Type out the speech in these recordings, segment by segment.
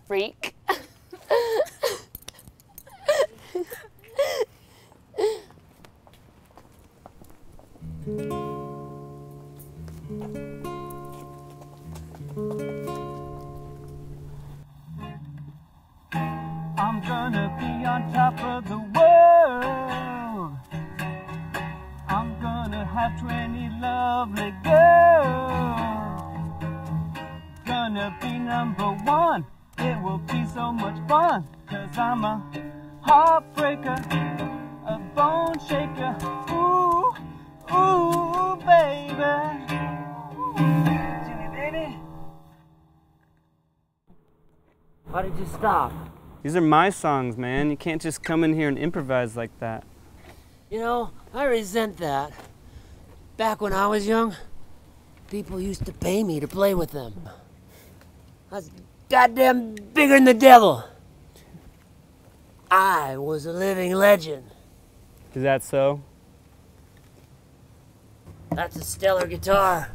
freak. I'm gonna be on top of the world. I'm gonna have 20 lovely girls. Gonna be #1. It will be so much fun. 'Cause I'm a heartbreaker, a bone shaker. Ooh, ooh, baby. Jimmy, baby. Why did you stop? These are my songs, man. You can't just come in here and improvise like that. You know, I resent that. Back when I was young, people used to pay me to play with them. I was goddamn bigger than the devil. I was a living legend. Is that so? That's a stellar guitar.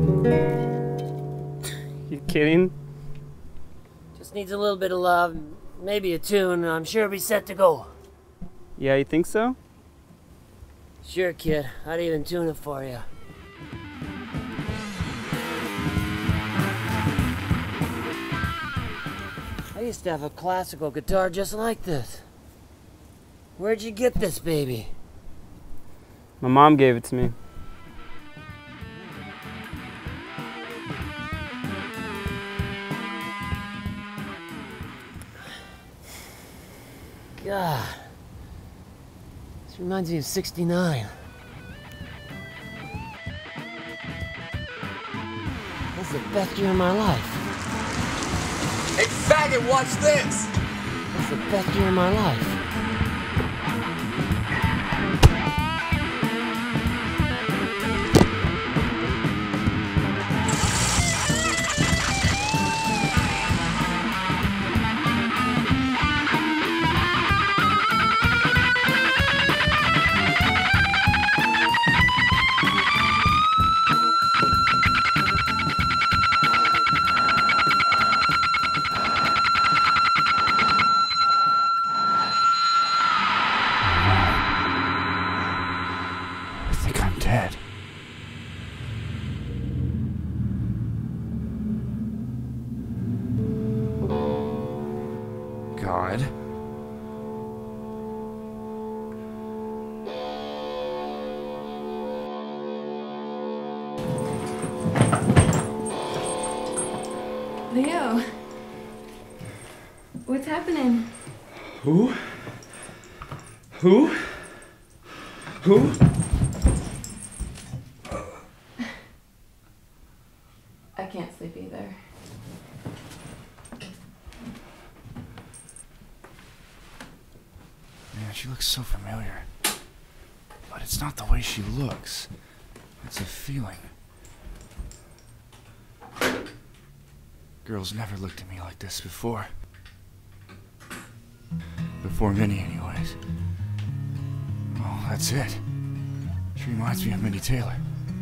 You kidding? Just needs a little bit of love, maybe a tune, and I'm sure it'll be set to go. Yeah, you think so? Sure, kid. I'd even tune it for you. I used to have a classical guitar just like this. Where'd you get this baby? My mom gave it to me. God. This reminds me of '69. That's the best year of my life. Hey, faggot, watch this! That's the best year of my life. Dead. God. Leo, what's happening? Who? I can't sleep either. Man, she looks so familiar. But it's not the way she looks. It's a feeling. Girls never looked at me like this before. Before Minnie, anyways. Oh, that's it. She reminds me of Minnie Taylor.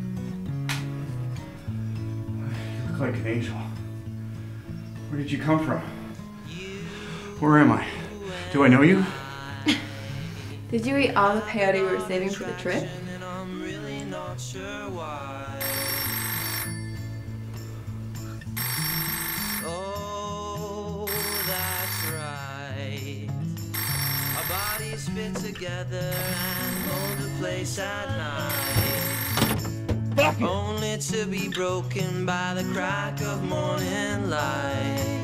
You look like an angel. Where did you come from? Where am I? Do I know you? Did you eat all the peyote we were saving for the trip? Oh, that's right. Our bodies fit together and hold a place at night. Only to be broken by the crack of morning light.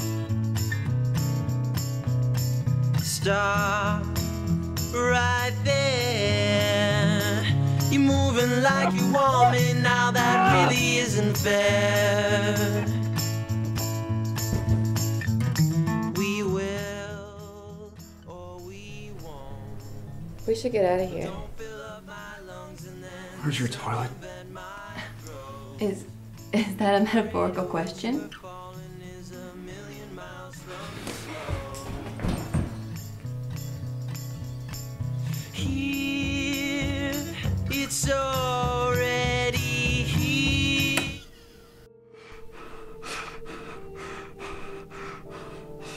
Stop right there. You're moving like you want me now, that really isn't fair. We will or we won't. We should get out of here. Where's your toilet? Is that a metaphorical question? Here, it's already here.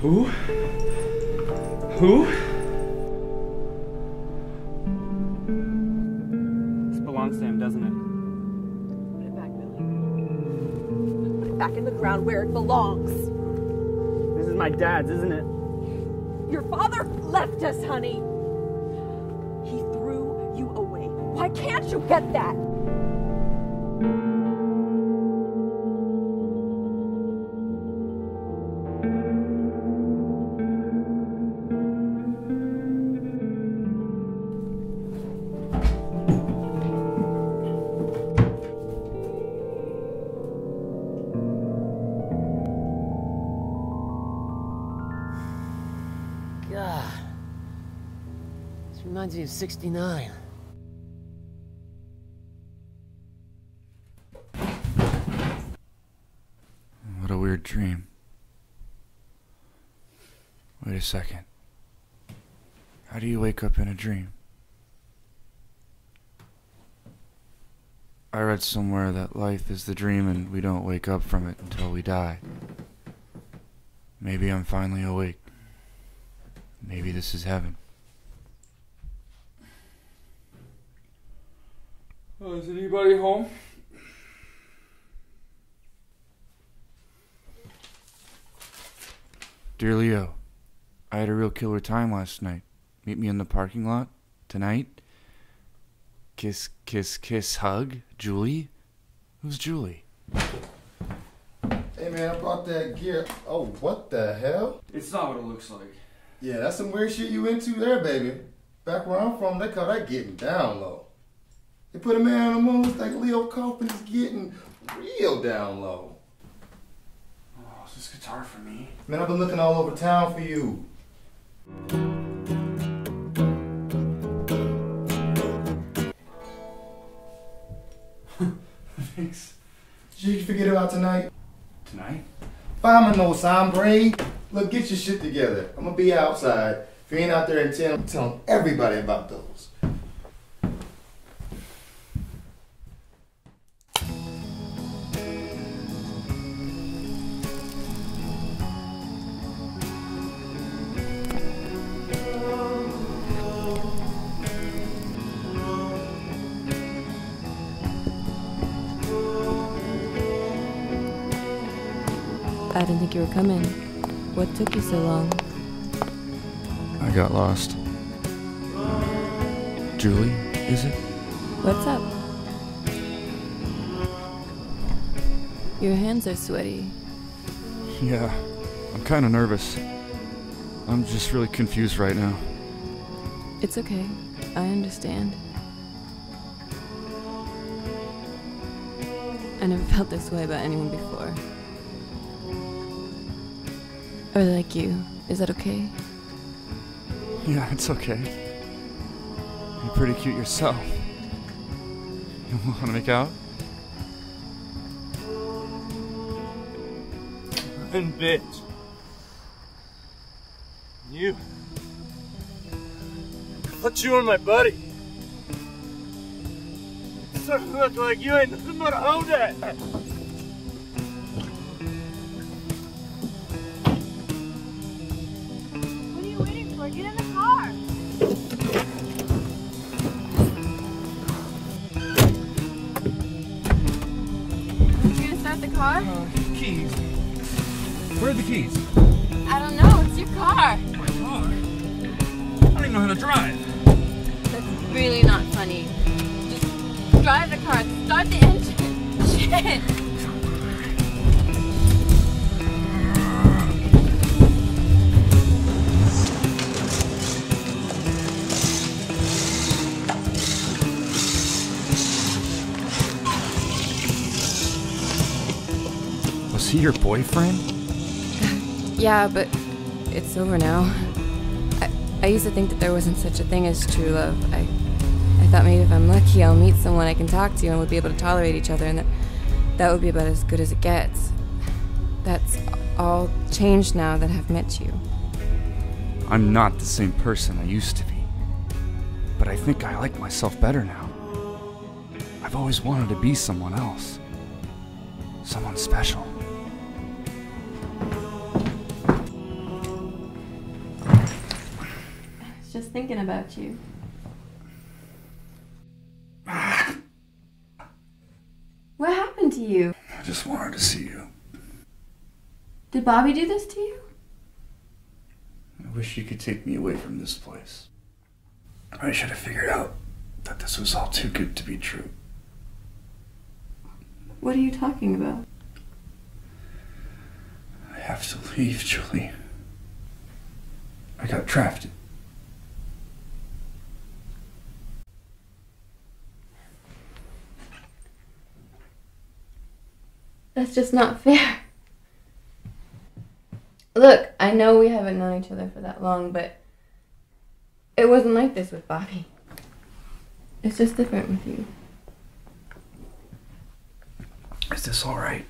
Who? Who? This belongs to him, doesn't it? Put it back, Billy. Put it back in the ground where it belongs. This is my dad's, isn't it? Your father left us, honey. He threw you away. Why can't you get that? God. This reminds me of '69. What a weird dream. Wait a second. How do you wake up in a dream? I read somewhere that life is the dream and we don't wake up from it until we die. Maybe I'm finally awake. Maybe this is heaven. Oh, is anybody home? Dear Leo, I had a real killer time last night. Meet me in the parking lot tonight. Kiss, kiss, kiss, hug. Julie? Who's Julie? Hey man, I brought that gear. Oh, what the hell? It's not what it looks like. Yeah, that's some weird shit you into there, baby. Back where I'm from, they call that getting down low. They put a man on the moon, it's like Leo Kaufman is getting real down low. Oh, is this guitar for me? Man, I've been looking all over town for you. Thanks. Did you forget about tonight? Tonight? Vámonos, hombre. Look, get your shit together. I'm gonna be outside. If you ain't out there in 10, I'm telling everybody about those. I didn't think you were coming. What took you so long? I got lost. Julie, is it? What's up? Your hands are sweaty. Yeah, I'm kind of nervous. I'm just really confused right now. It's okay. I understand. I never felt this way about anyone before. I really like you. Is that okay? Yeah, it's okay. You're pretty cute yourself. You want to make out? And bitch. You. I thought you were my buddy. You starting to look like you ain't nothing but a hoe dad. What are you waiting for? Get in the car. Aren't you gonna start the car? Keys. Where are the keys? I don't know. It's your car. My car? I don't even know how to drive. That's really not funny. Just drive the car. Start the engine. Shit. Was he your boyfriend? Yeah, but it's over now. I used to think that there wasn't such a thing as true love. I thought maybe if I'm lucky I'll meet someone I can talk to and we'll be able to tolerate each other, and that would be about as good as it gets. That's all changed now that I've met you. I'm not the same person I used to be. But I think I like myself better now. I've always wanted to be someone else. Someone special. just thinking about you. What happened to you? I just wanted to see you. Did Bobby do this to you? I wish you could take me away from this place. I should have figured out that this was all too good to be true. What are you talking about? I have to leave, Julie. I got drafted. That's just not fair. Look, I know we haven't known each other for that long, but it wasn't like this with Bobby. It's just different with you. Is this all right?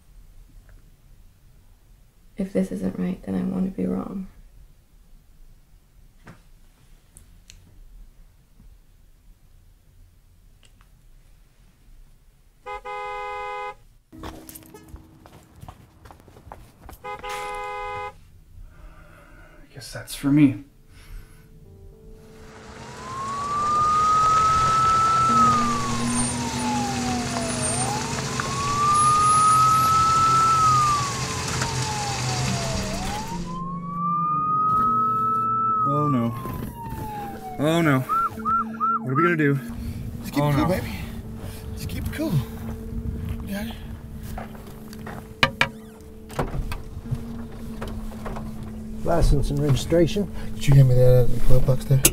If this isn't right, then I want to be wrong. I guess that's for me. Oh no. Oh no. What are we gonna do? Just keep it cool, baby. Just keep it cool. You got it? License and registration. Did you hand me that at the glove box there?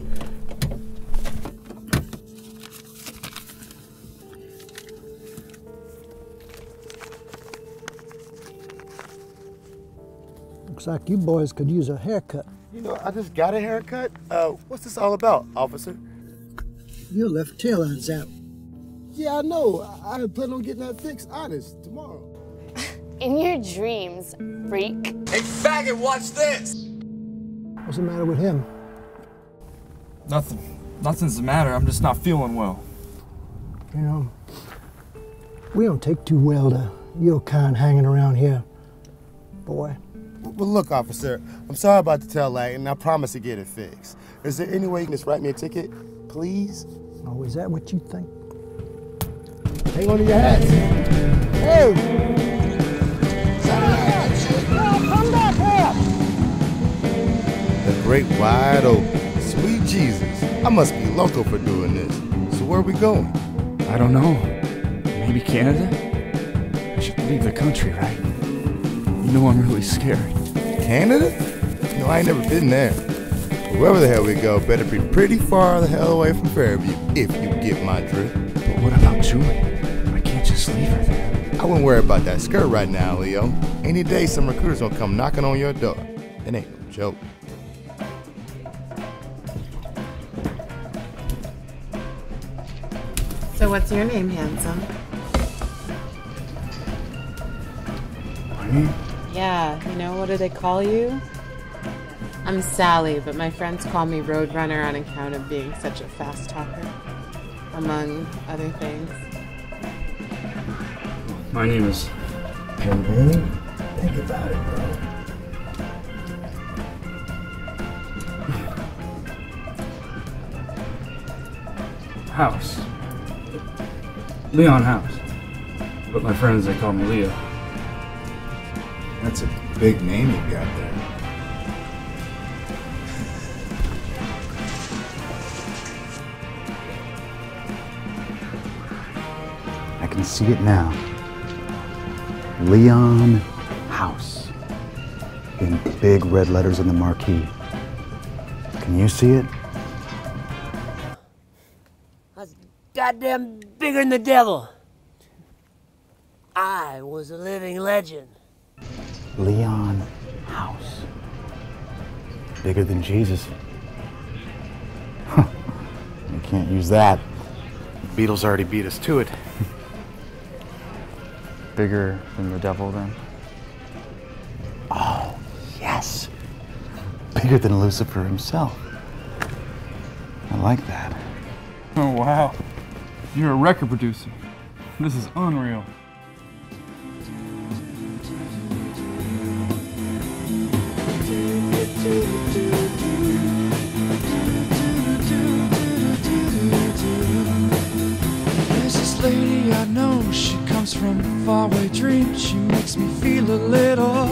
Looks like you boys could use a haircut. You know, I just got a haircut. What's this all about, officer? Your left tail line's out. Yeah, I know. I plan on getting that fixed, honest, tomorrow. In your dreams, freak. Hey, faggot, watch this! What's the matter with him? Nothing. Nothing's the matter. I'm just not feeling well. You know, we don't take too well to your kind hanging around here, boy. Well, look, officer, I'm sorry about the tail light, and I promise to get it fixed. Is there any way you can just write me a ticket, please? Oh, is that what you think? Hang on to your hats. Hey! Come back here! The great wide open. Sweet Jesus. I must be loco for doing this. So where are we going? I don't know. Maybe Canada? I should leave the country, right? You know I'm really scared. Canada? No, I ain't never been there. Wherever the hell we go, better be pretty far the hell away from Fairview, if you get my drift. But what about Julie? I can't just leave her there. I wouldn't worry about that skirt right now, Leo. Any day some recruiters gonna come knocking on your door. It ain't no joke. So what's your name, handsome? My name? Yeah, you know, what do they call you? I'm Sally, but my friends call me Roadrunner on account of being such a fast talker, among other things. My name is... Hey, baby, think about it, bro. House. Leon House. But my friends, they call me Leo. That's a big name you got there. I can see it now. Leon House. In big red letters in the marquee. Can you see it? I was goddamn bigger than the devil. I was a living legend. Leon House. Bigger than Jesus. Huh. You can't use that. The Beatles already beat us to it. Bigger than the devil, then? Oh, yes. Bigger than Lucifer himself. I like that. Oh, wow. You're a record producer. This is unreal. comes from a faraway dream. She makes me feel a little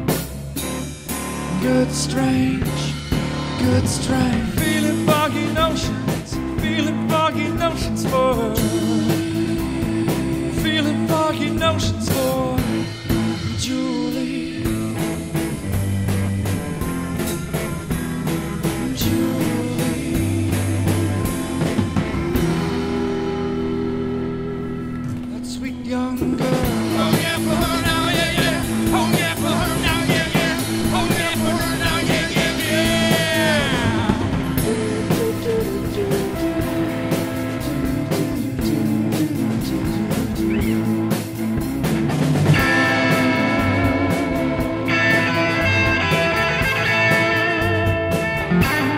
good, strange, good, strange. Feeling foggy notions, feeling foggy notions for her. Feeling foggy notions for Julie. Young girl. Oh yeah, for her now, yeah, yeah. Oh yeah, for her now, yeah, yeah. Oh yeah, for her now, yeah, yeah, yeah.